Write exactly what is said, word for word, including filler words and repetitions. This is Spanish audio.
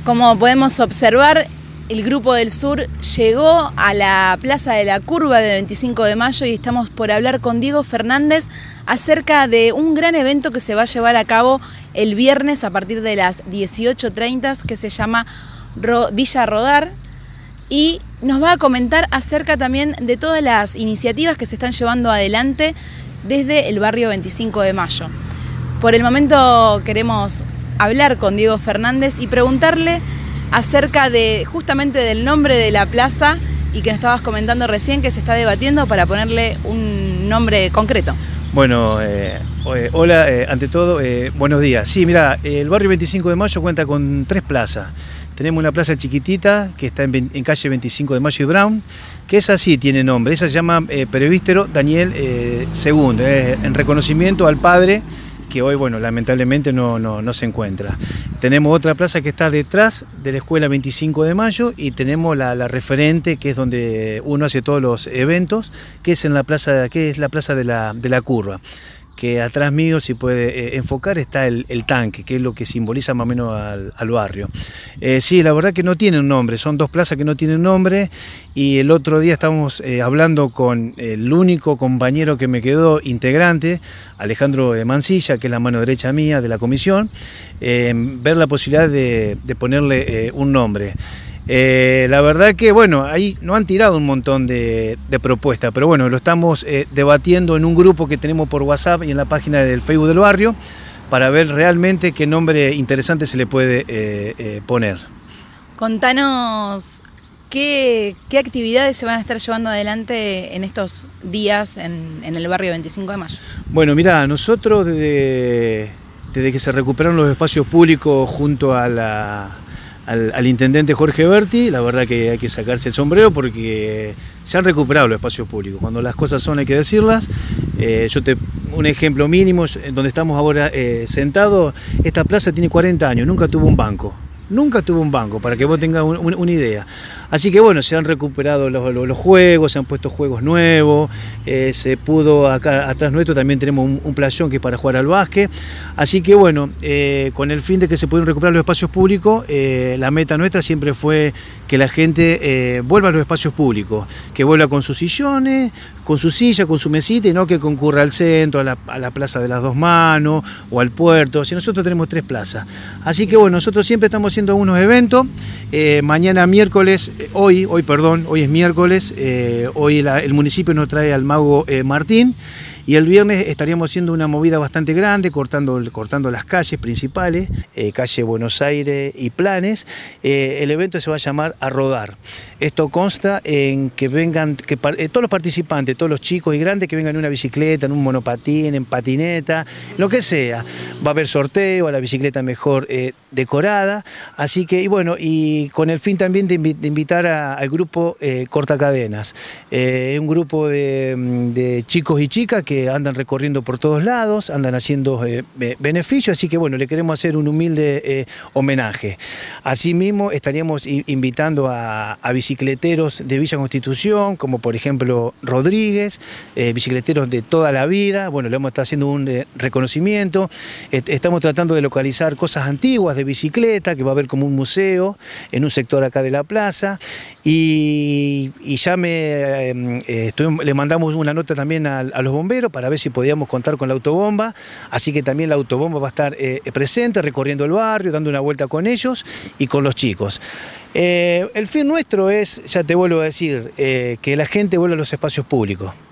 Como podemos observar, el Grupo del Sur llegó a la Plaza de la Curva de veinticinco de mayo y estamos por hablar con Diego Fernández acerca de un gran evento que se va a llevar a cabo el viernes a partir de las dieciocho treinta, que se llama Villa Rodar, y nos va a comentar acerca también de todas las iniciativas que se están llevando adelante desde el barrio veinticinco de mayo. Por el momento queremos hablar con Diego Fernández y preguntarle acerca de justamente del nombre de la plaza y que nos estabas comentando recién que se está debatiendo para ponerle un nombre concreto. Bueno, eh, hola, eh, ante todo, eh, buenos días. Sí, mira, el barrio veinticinco de mayo cuenta con tres plazas. Tenemos una plaza chiquitita que está en, en calle veinticinco de mayo y Brown, que esa sí tiene nombre. Esa se llama eh, Presbítero Daniel eh, segundo, eh, en reconocimiento al padre que hoy, bueno, lamentablemente no, no, no se encuentra. Tenemos otra plaza que está detrás de la escuela veinticinco de mayo y tenemos la, la referente, que es donde uno hace todos los eventos, que es en la plaza, que es la plaza de la, de la Curva, que atrás mío, si puede eh, enfocar, está el, el tanque, que es lo que simboliza más o menos al, al barrio. Eh, sí, la verdad que no tiene un nombre, son dos plazas que no tienen nombre, y el otro día estábamos eh, hablando con el único compañero que me quedó integrante, Alejandro Mancilla, que es la mano derecha mía de la comisión, eh, ver la posibilidad de, de ponerle eh, un nombre. Eh, la verdad que, bueno, ahí nos han tirado un montón de, de propuestas, pero bueno, lo estamos eh, debatiendo en un grupo que tenemos por WhatsApp y en la página del Facebook del barrio para ver realmente qué nombre interesante se le puede eh, eh, poner. Contanos qué, qué actividades se van a estar llevando adelante en estos días en, en el barrio veinticinco de mayo. Bueno, mirá, nosotros desde, desde que se recuperaron los espacios públicos junto a la... Al, al intendente Jorge Berti, la verdad que hay que sacarse el sombrero porque se han recuperado los espacios públicos. Cuando las cosas son hay que decirlas. Eh, yo te, un ejemplo mínimo, donde estamos ahora eh, sentados, esta plaza tiene cuarenta años, nunca tuvo un banco. Nunca tuvo un banco, para que vos tengas un, un, una idea. Así que bueno, se han recuperado los, los, los juegos, se han puesto juegos nuevos, eh, se pudo, acá atrás nuestro también tenemos un, un playón que es para jugar al básquet. Así que bueno, eh, con el fin de que se puedan recuperar los espacios públicos, eh, la meta nuestra siempre fue que la gente eh, vuelva a los espacios públicos, que vuelva con sus sillones, con su silla, con su mesita, y no que concurra al centro, a la, a la Plaza de las Dos Manos o al puerto. Si nosotros tenemos tres plazas. Así que bueno, nosotros siempre estamos haciendo unos eventos. Eh, mañana miércoles, eh, hoy, hoy perdón, hoy es miércoles, eh, hoy la, el municipio nos trae al mago eh, Martín. Y el viernes estaríamos haciendo una movida bastante grande, cortando, cortando las calles principales, eh, calle Buenos Aires y Planes. Eh, el evento se va a llamar A Rodar. Esto consta en que vengan, que eh, todos los participantes, todos los chicos y grandes, que vengan en una bicicleta, en un monopatín, en patineta, lo que sea. Va a haber sorteo a la bicicleta mejor eh, decorada. Así que, y bueno, y con el fin también de, de invitar a, al grupo eh, Cortacadenas. Eh, un grupo de, de chicos y chicas que andan recorriendo por todos lados, andan haciendo eh, beneficios, así que bueno, le queremos hacer un humilde eh, homenaje. Asimismo, estaríamos invitando a, a bicicleteros de Villa Constitución, como por ejemplo Rodríguez, eh, bicicleteros de toda la vida. Bueno, le vamos a estar haciendo un eh, reconocimiento. Estamos tratando de localizar cosas antiguas de bicicleta, que va a haber como un museo en un sector acá de la plaza, y, y ya me, eh, estuvimos, le mandamos una nota también a, a los bomberos para ver si podíamos contar con la autobomba, así que también la autobomba va a estar eh, presente, recorriendo el barrio, dando una vuelta con ellos y con los chicos. Eh, el fin nuestro es, ya te vuelvo a decir, eh, que la gente vuelva a los espacios públicos.